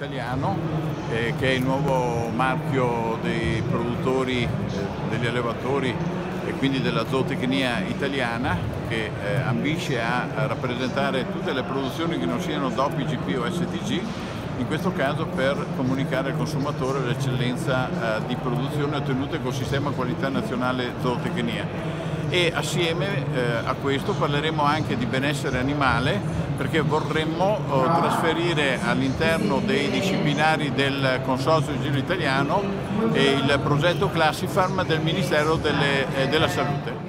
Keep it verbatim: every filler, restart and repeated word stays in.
Italiano, eh, che è il nuovo marchio dei produttori, eh, degli allevatori e quindi della zootecnia italiana, che eh, ambisce a, a rappresentare tutte le produzioni che non siano D O P I, G P o S T G, in questo caso per comunicare al consumatore l'eccellenza eh, di produzione ottenuta col sistema qualità nazionale zootecnia. E assieme eh, a questo parleremo anche di benessere animale, perché vorremmo eh, trasferire all'interno dei disciplinari del Consorzio di Giro Italiano eh, il progetto Classifarm del Ministero delle, eh, della Salute.